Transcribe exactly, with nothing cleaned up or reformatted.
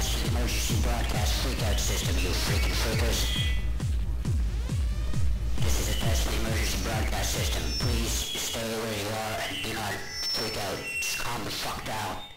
attached to the emergency broadcast freakout system, you freaking freakers. This is attached to the emergency broadcast system. Please stay where you are and do not freak out. Just calm the fuck down.